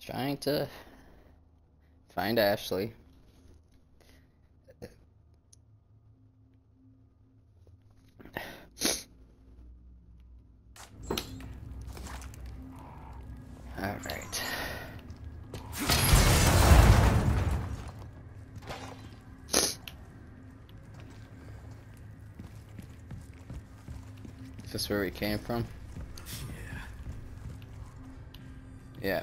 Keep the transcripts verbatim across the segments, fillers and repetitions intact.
Trying to find Ashley. All right. Is this where we came from? Yeah.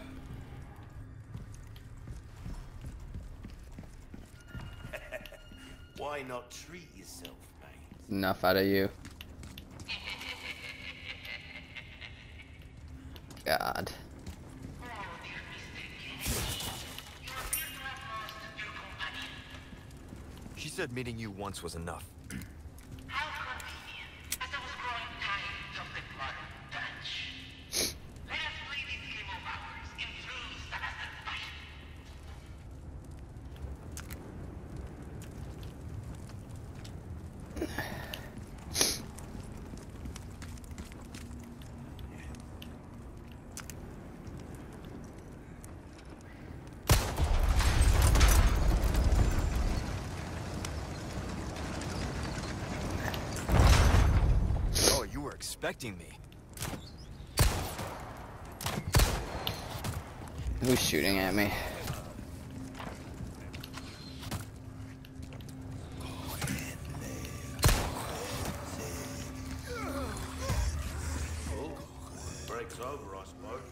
Why not treat yourself, mate? Enough out of you. God. She said meeting you once was enough. How convenient, as I was growing tired of the modern Dutch. Let us play this game of ours in true Salazar fashion. Oh, you were expecting me. Who's shooting at me? Oh, break's over, I suppose.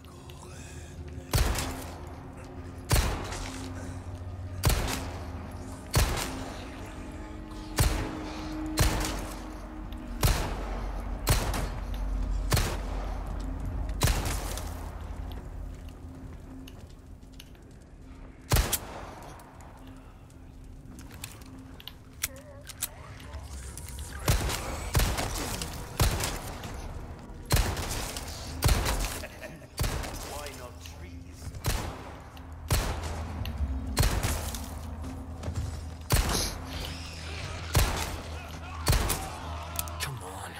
Why not treat yourself? Come on.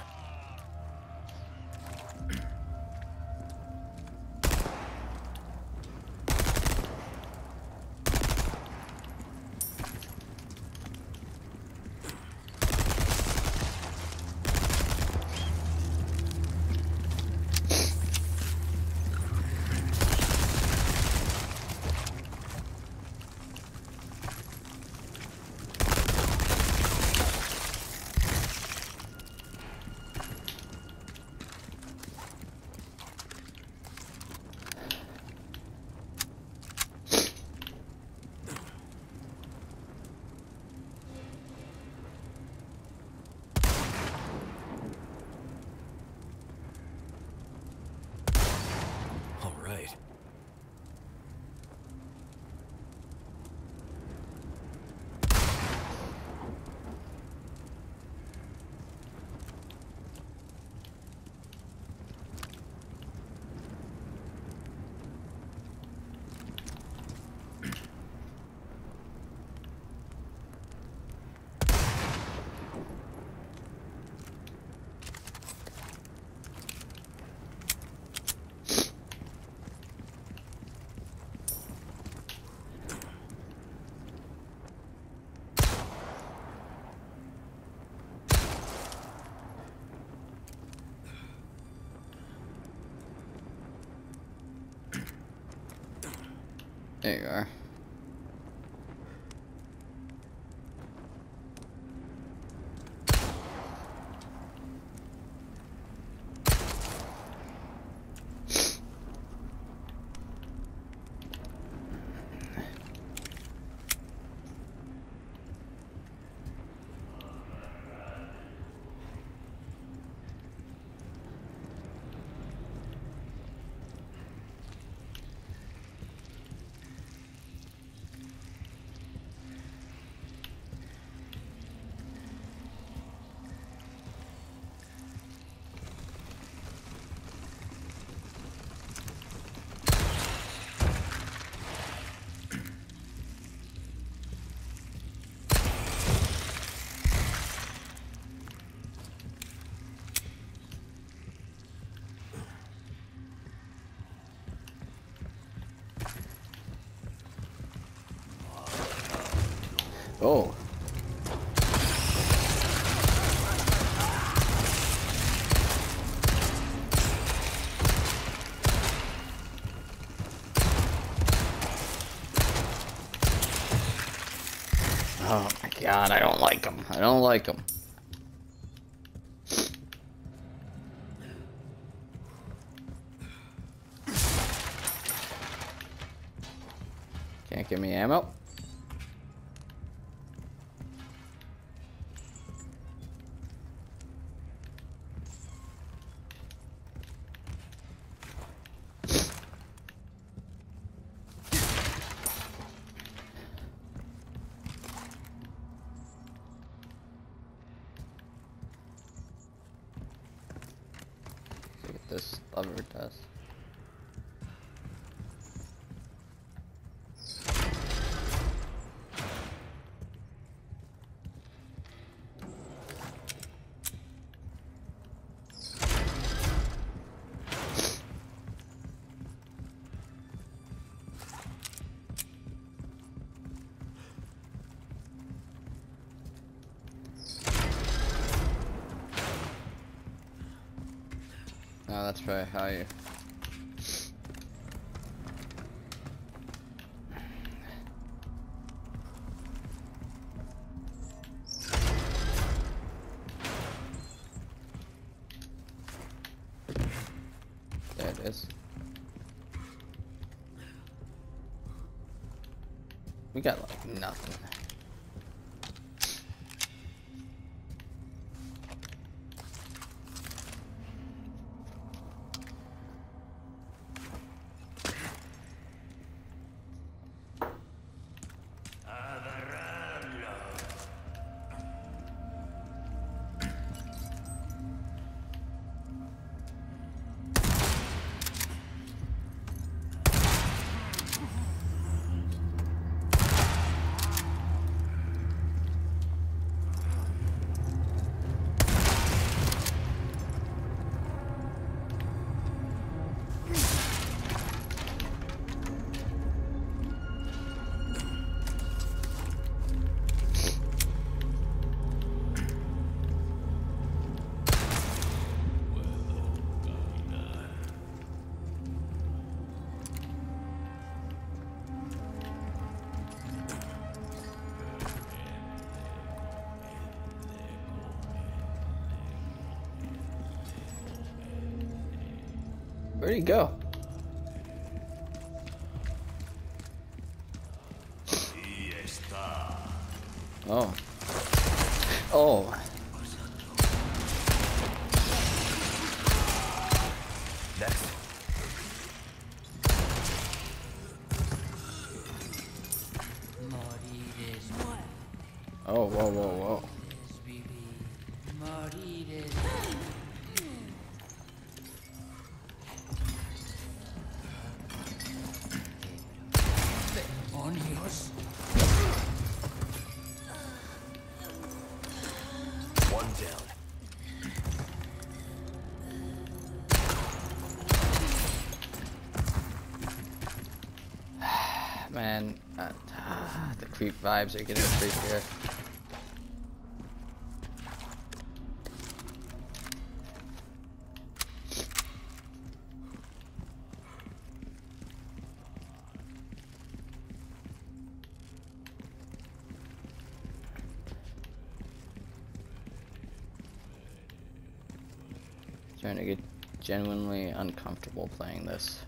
All right. There you are. Oh. Oh my god, I don't like them. I don't like them. Can't give me ammo. See what this lever does. No, that's probably how you... There it is. We got like nothing. Where'd he go? Oh. Oh. Next. Oh, whoa, whoa, whoa. One down. Man, uh, ah, the creep vibes are getting creepier. Starting to get genuinely uncomfortable playing this.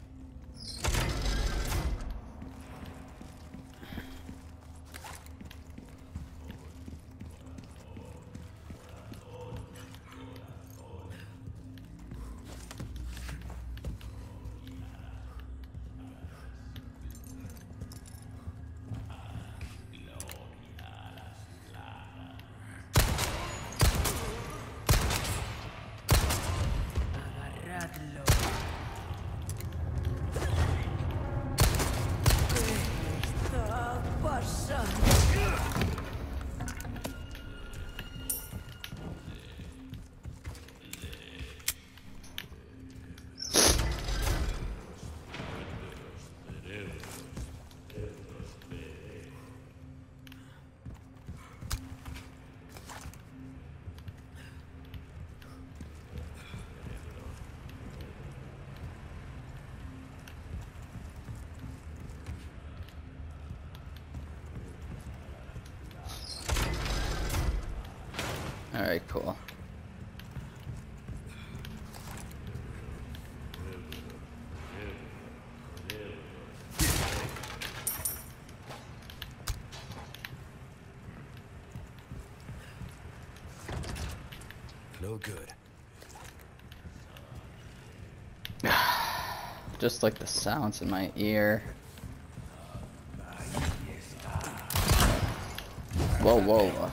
Alright, cool. No good. Just like the sounds in my ear. Whoa, whoa.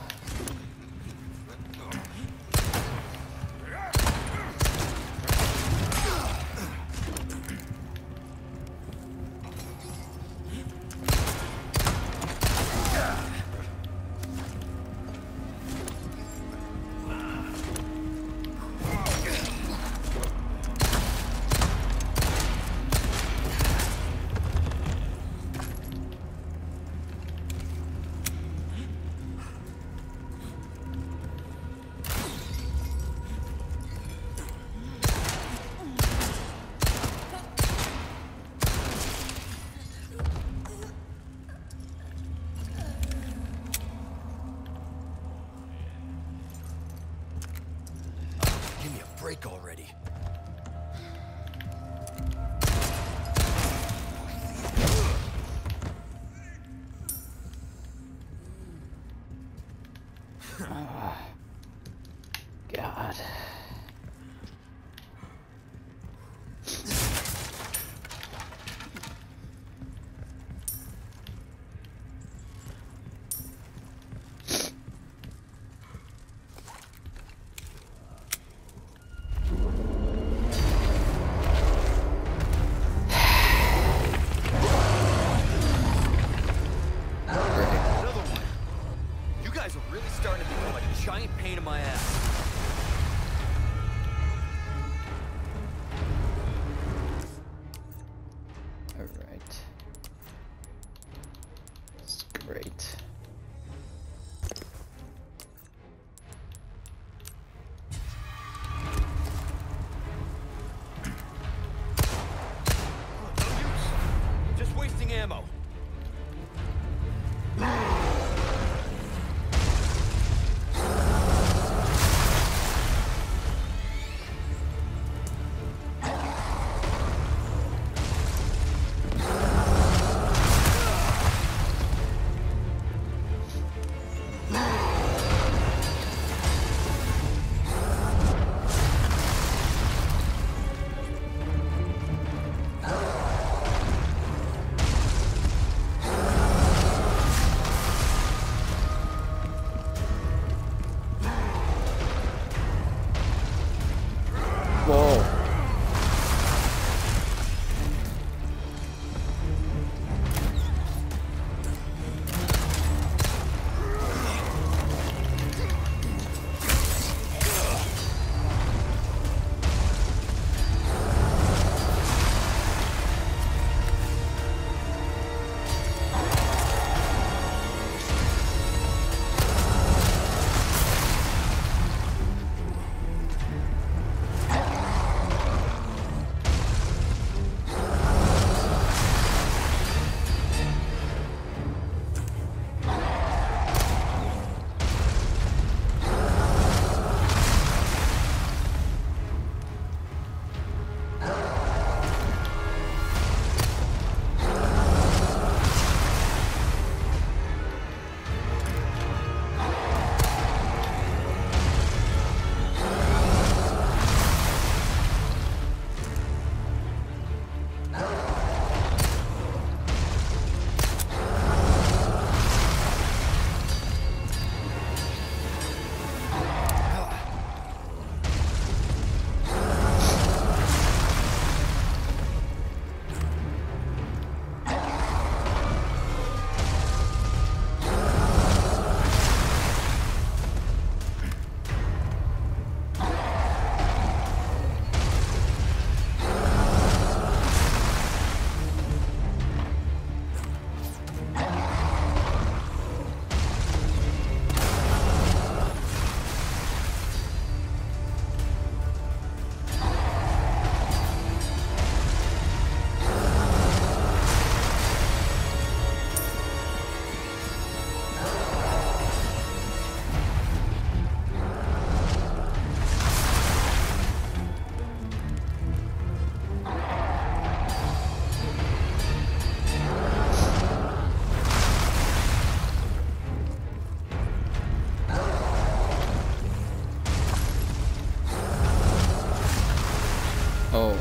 No.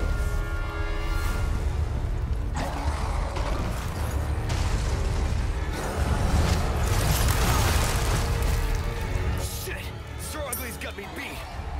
Shit! Sir Ugly's got me beat.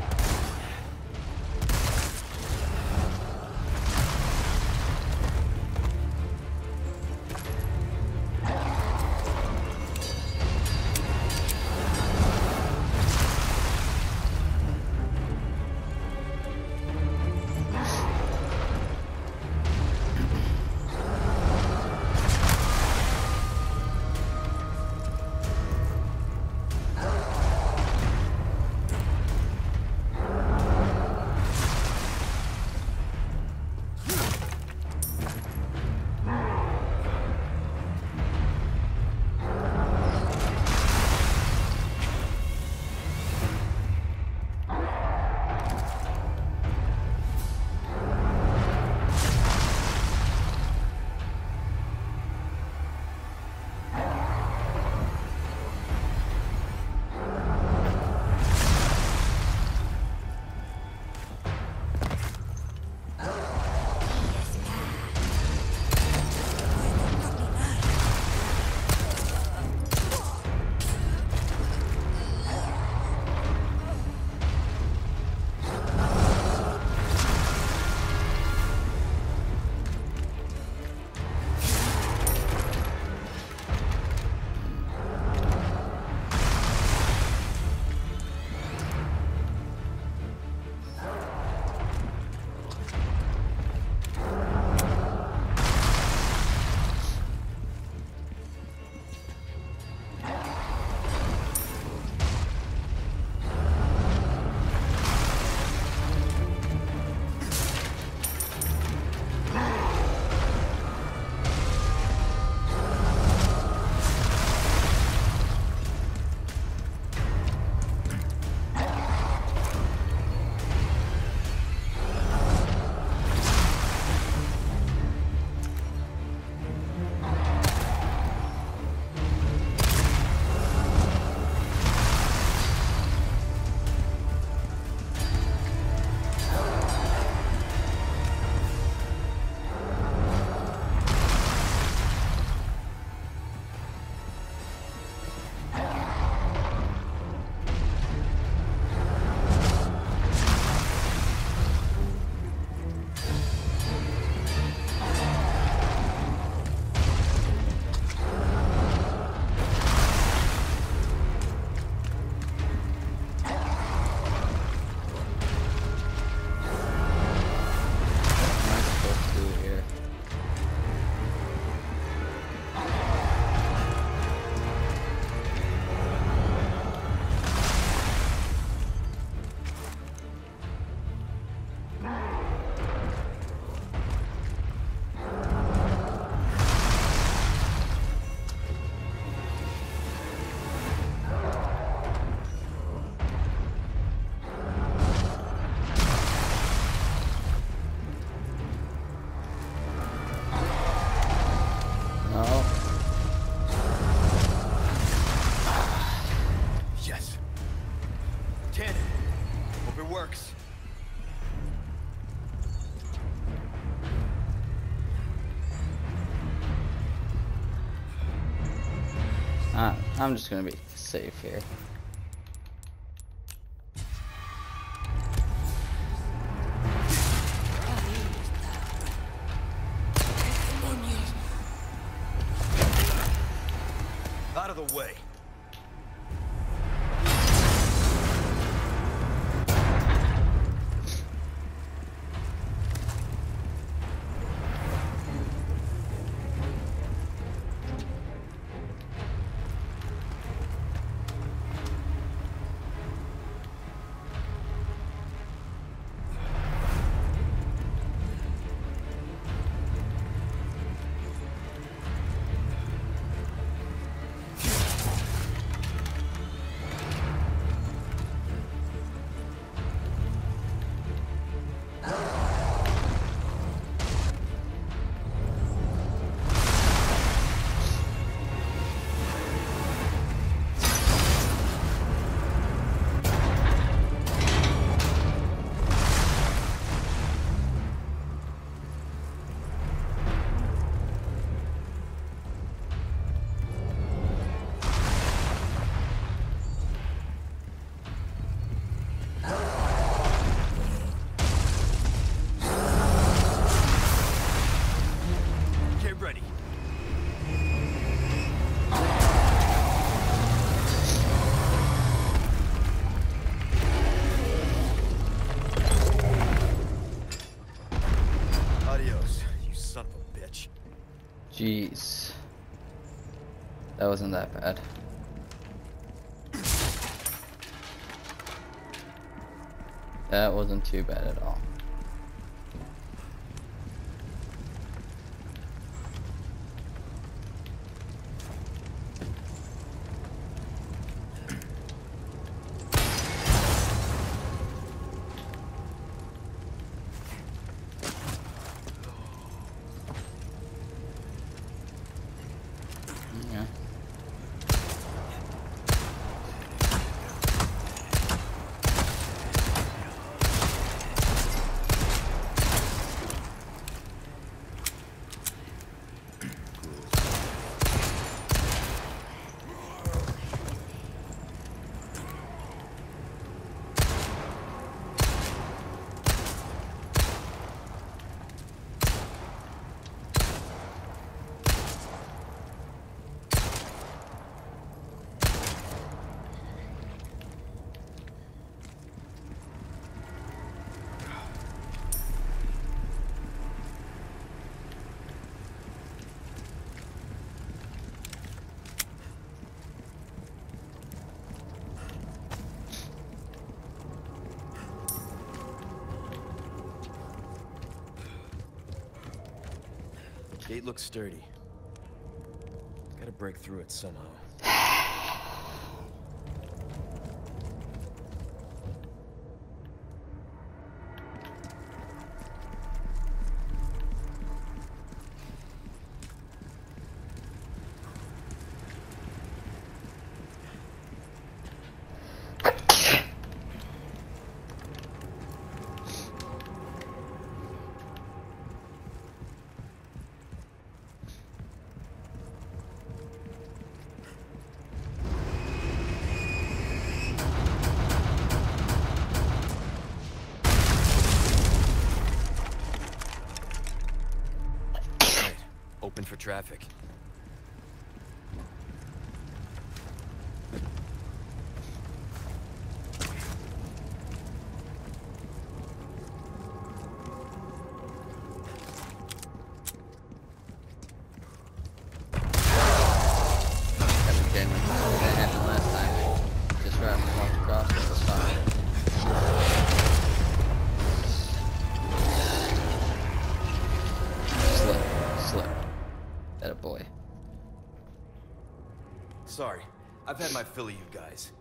Uh, I'm just gonna be safe here. Out of the way. Jeez. That wasn't that bad. That wasn't too bad at all. Yeah. Gate looks sturdy. Gotta break through it somehow. Open for traffic. Boy. Sorry, I've had my fill of you guys.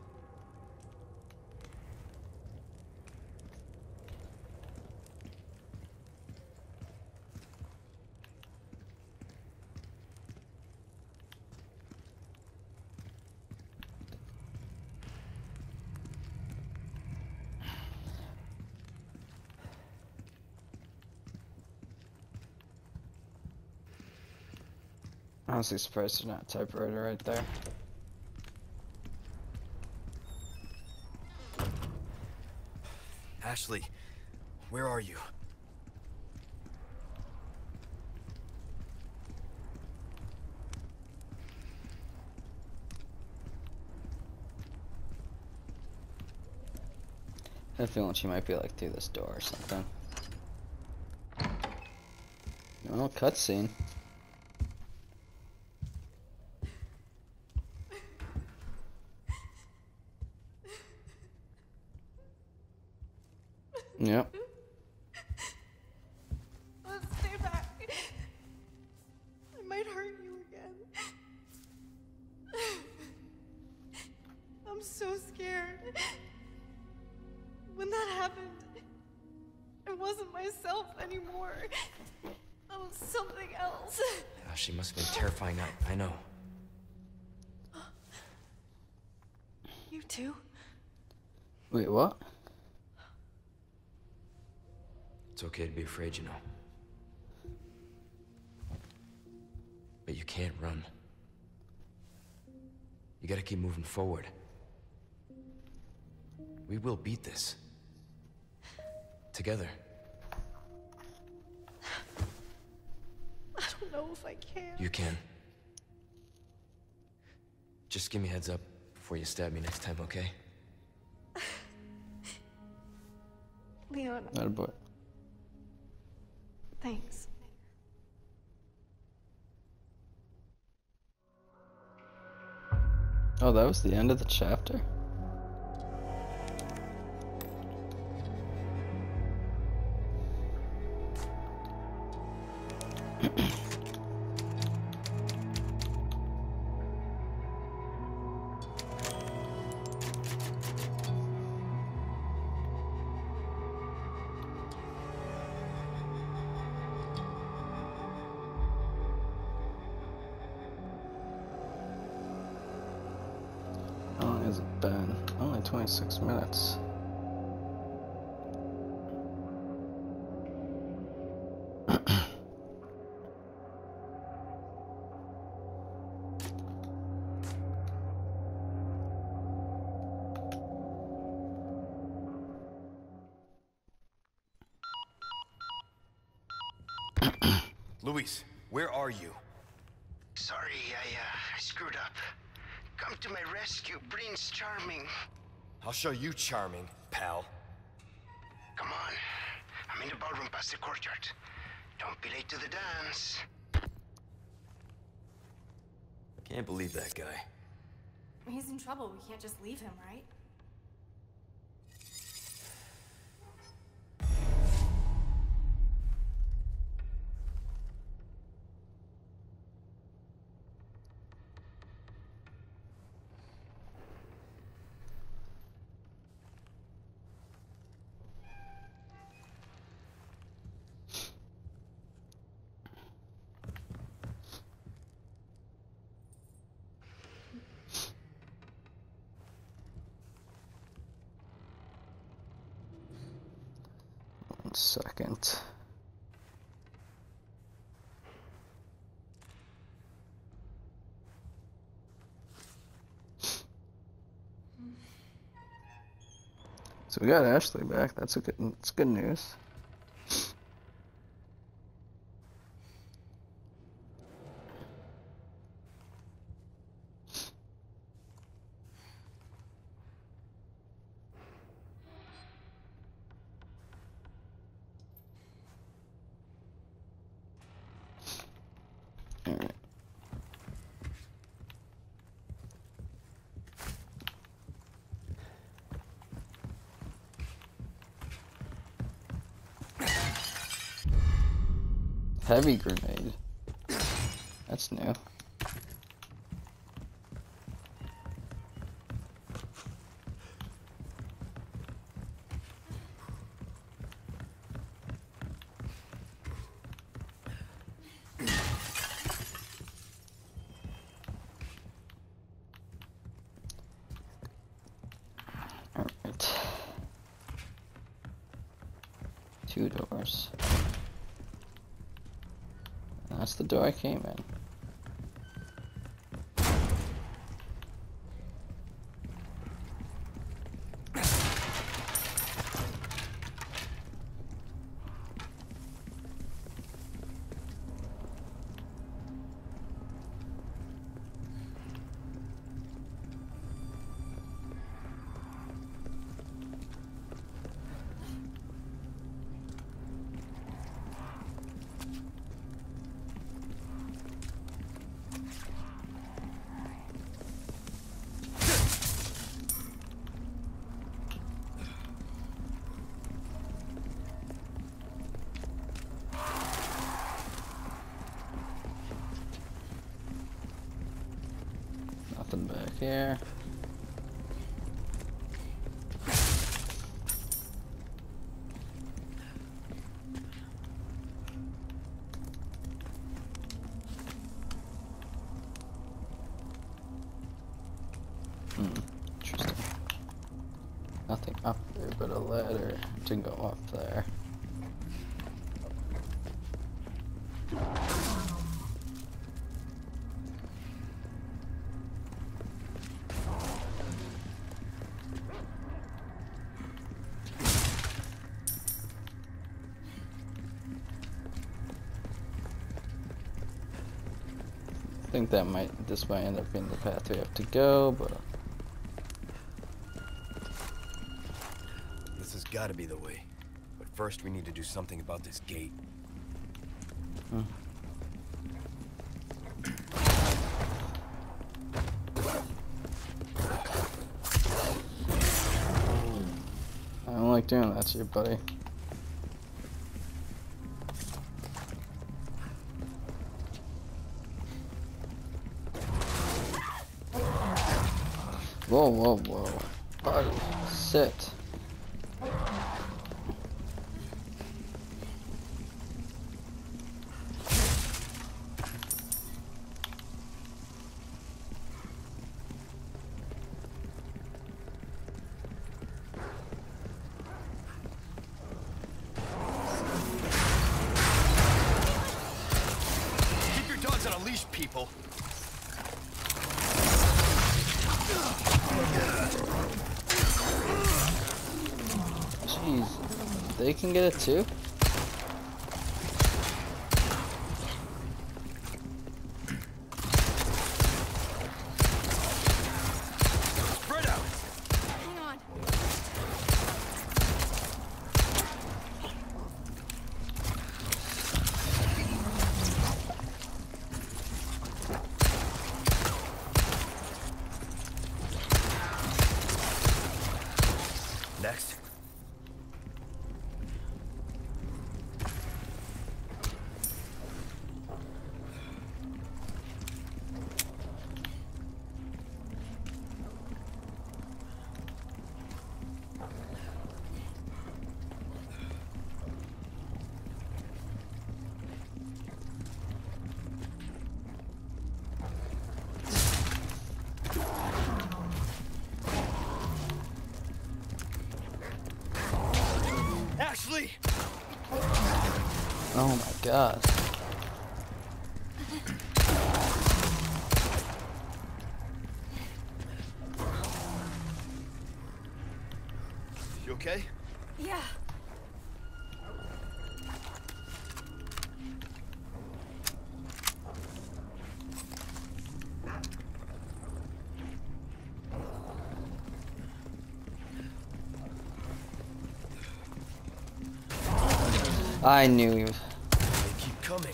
Honestly surprised there's not a typewriter right there. Ashley, where are you? I have a feeling she might be like through this door or something. No cutscene. Yep. Let's stay back. I might hurt you again. I'm so scared. When that happened, I wasn't myself anymore. I was something else. Oh, she must have been terrifying. I, I know. You too? Wait, what? It's okay to be afraid, you know. But you can't run. You gotta keep moving forward. We will beat this. Together. I don't know if I can. You can. Just give me a heads up before you stab me next time, okay? Leon, Not a boy. thanks. Oh, that was the end of the chapter? How long has it been? Only twenty-six minutes. Luis, where are you? Sorry, I, uh, I screwed up. Come to my rescue, Prince Charming. I'll show you charming, pal. Come on. I'm in the ballroom past the courtyard. Don't be late to the dance. Can't believe that guy. He's in trouble. We can't just leave him, right? One second. So we got Ashley back. That's a good. That's good news. All right. Heavy grenade. That's new. All right. Two doors. That's the door I came in. Nothing back here. Hmm, interesting. Nothing up there but a ladder to go up there. I think that might, this might end up being the path we have to go, but This has got to be the way. But first we need to do something about this gate. hmm. like doing that to you, buddy. Whoa, whoa, whoa. Buddy, sit. Keep your dogs on a leash, people. Jeez, they can get it too? Spread out. Hang on. Next. Ashley! Oh my god. You okay? Yeah. I knew you. They keep coming.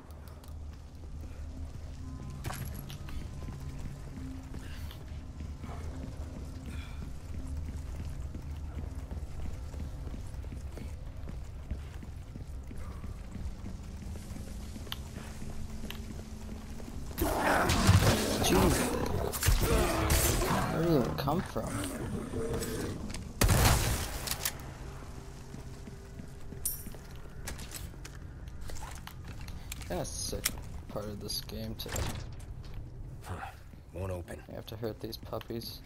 Jeez. Where did it come from? That's sick part of this game too. Won't open. You have to hurt these puppies.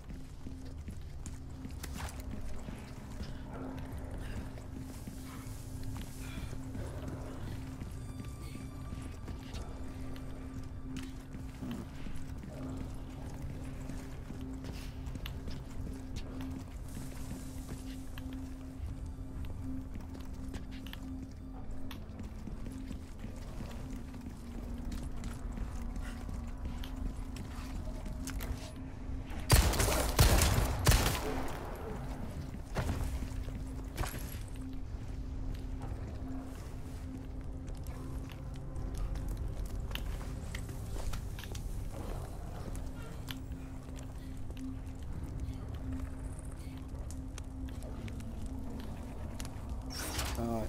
Oh.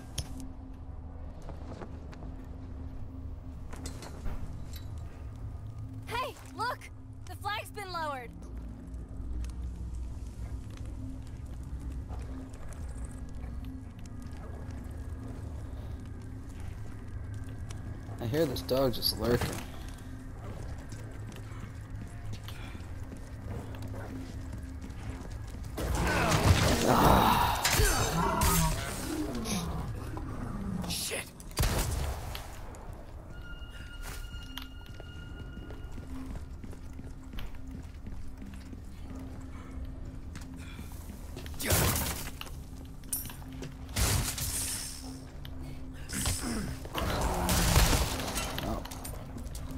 Hey, look! The flag's been lowered. I hear this dog just lurking. Shit. Oh.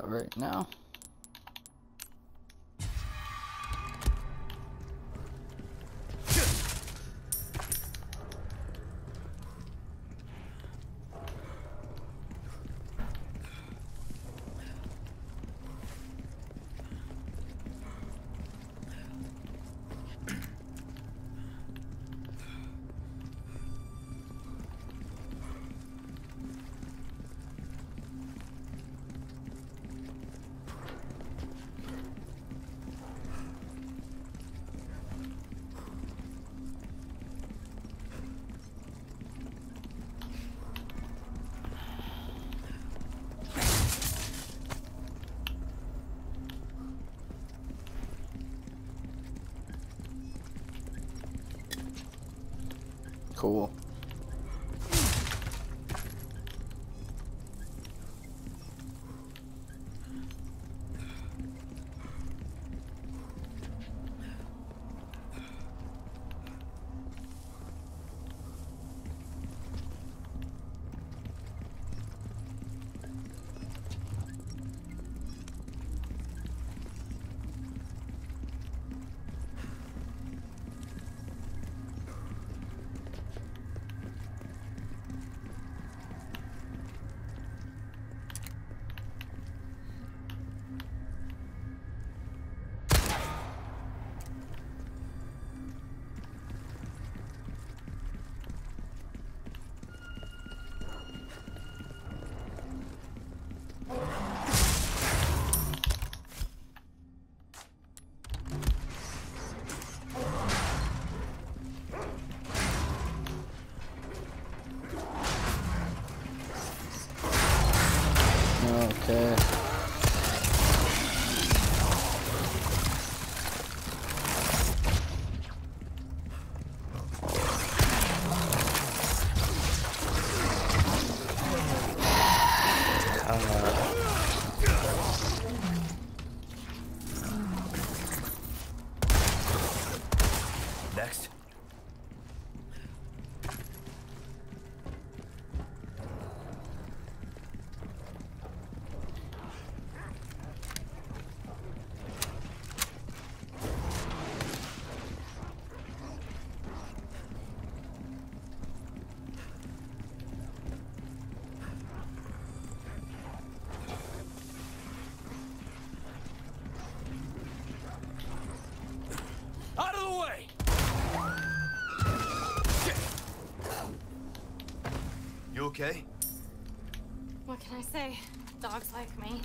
that right now. Cool. Okay. Next. Out of the way! You okay? What can I say? Dogs like me.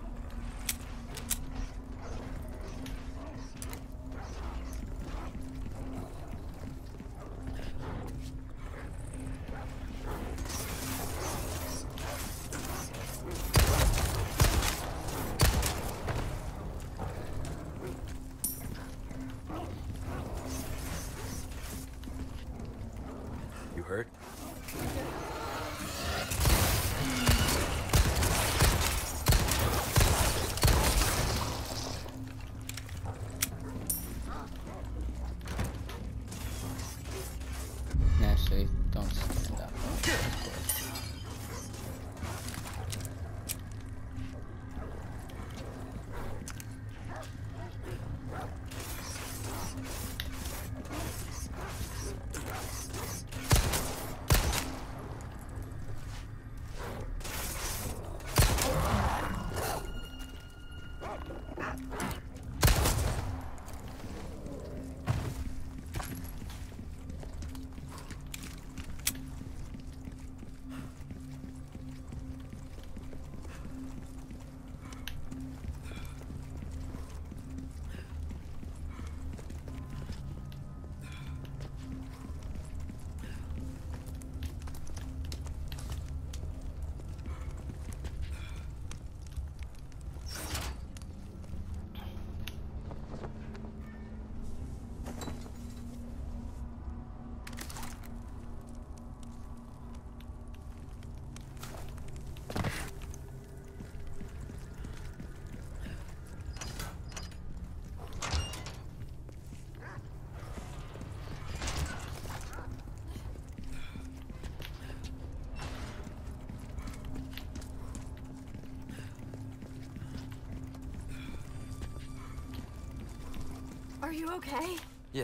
You hurt? Actually, don't stand up. Are you okay? Yeah.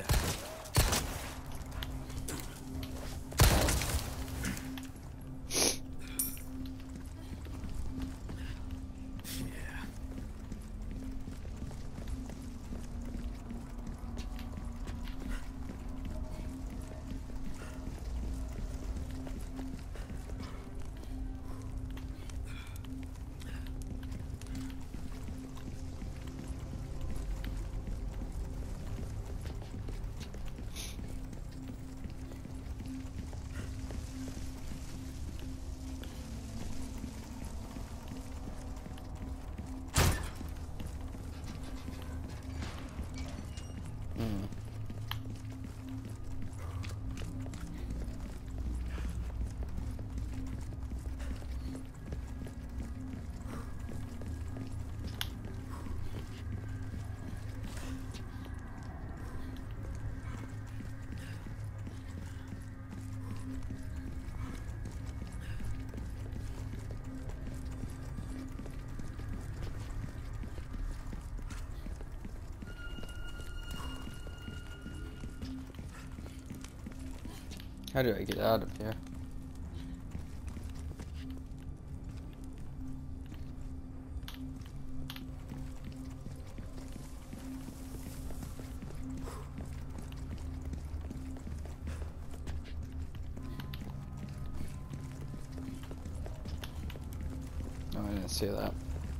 How do I get out of here? Oh, I didn't see that.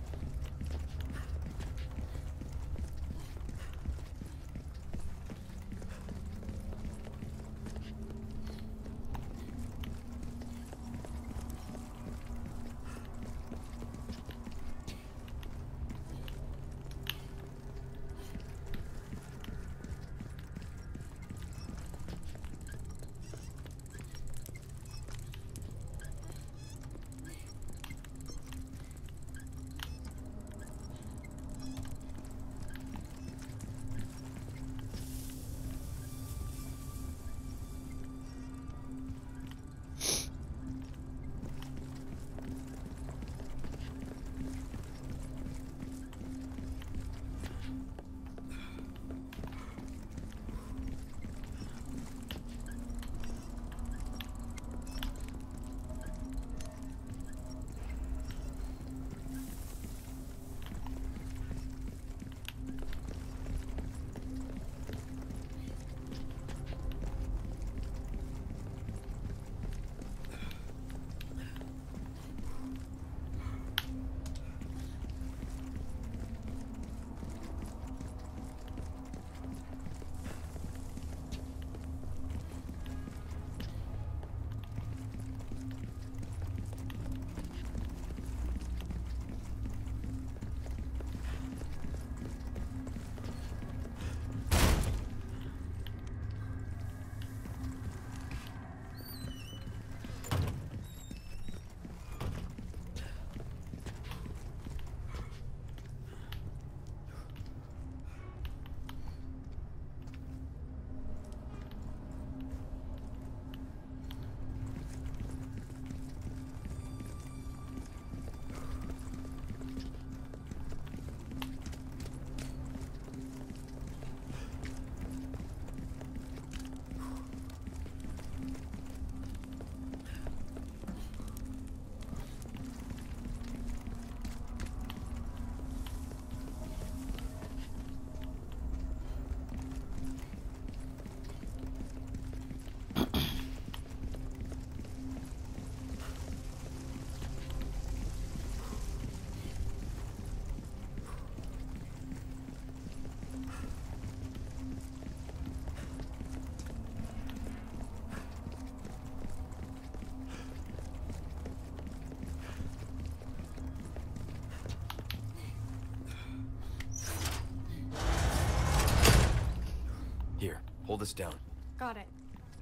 Here, hold this down. Got it.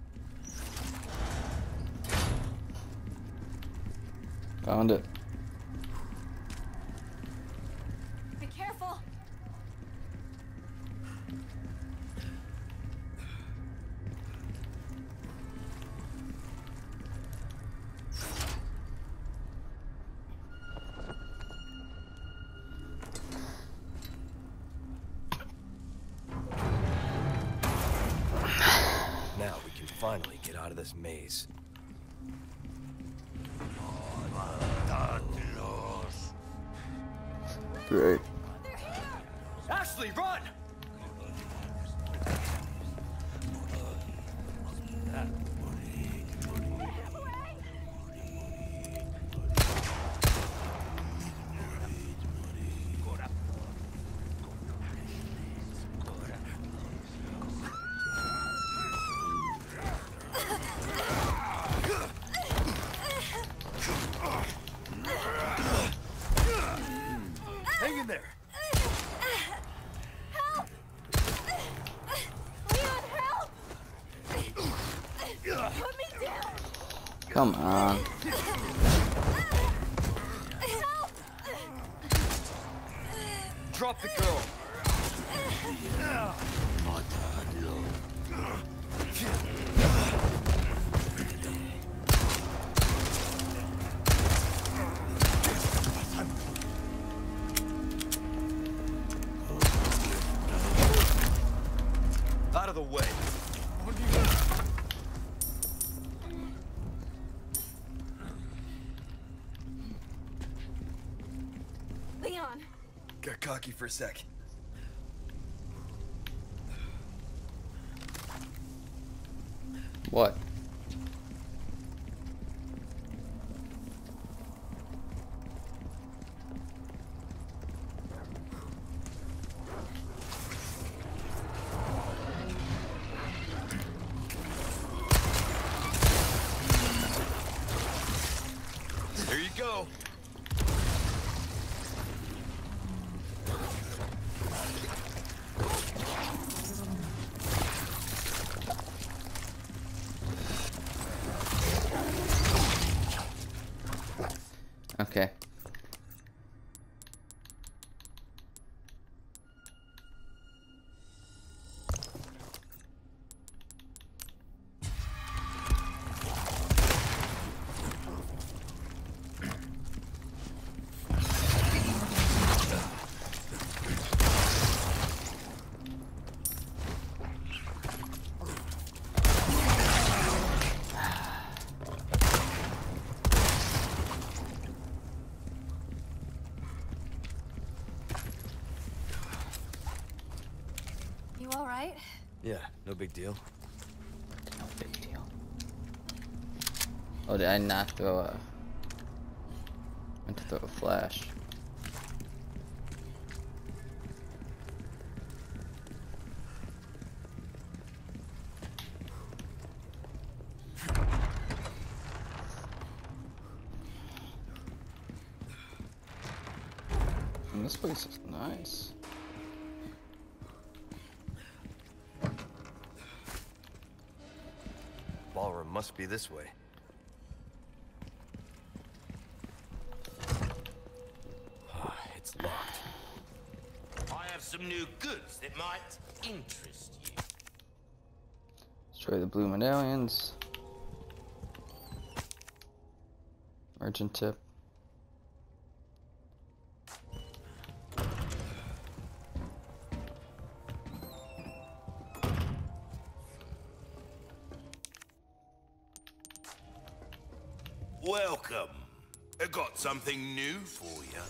Found it. Be careful. finally get out of this maze. Great. Ashley, run! Hang in there. Help! Leon, help! Put me down! Come on. Help! Drop the girl. Out of the way. Leon! Got cocky for a sec. What? There you go. Okay. You alright? Yeah, no big deal. No big deal. Oh, did I not throw a... I meant to throw a flash. And this place is nice. Ballroom must be this way. It's locked. I have some new goods that might interest you. Destroy the blue medallions. Merchant tip. Welcome. I got something new for you.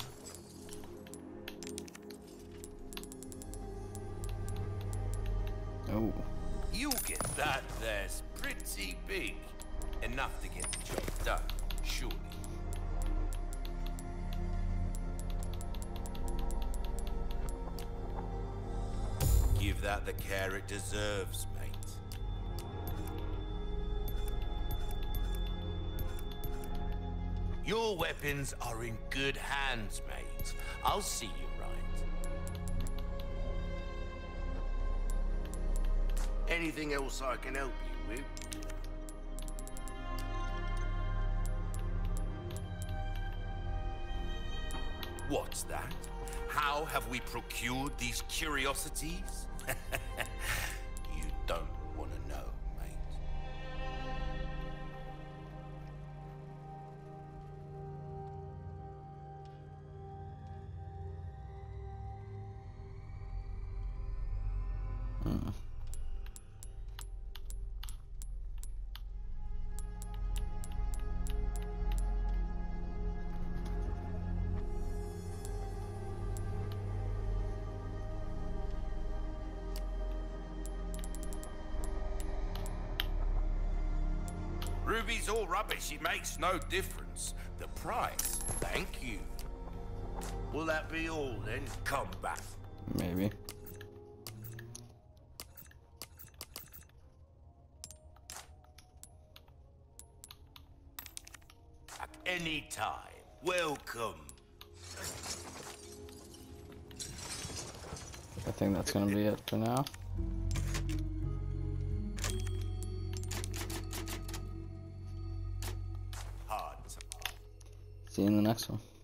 Oh. You'll get that there's pretty big. Enough to get the job done, surely. Give that the care it deserves, mate. Your weapons are in good hands, mate. I'll see you right. Anything else I can help you with? What's that? How have we procured these curiosities? You don't want to know, mate. Hmm. Ruby's all rubbish. It makes no difference. The price, thank you. Will that be all then? Come back. Maybe. At any time. Welcome. I think that's gonna be it for now. Hard. See you in the next one.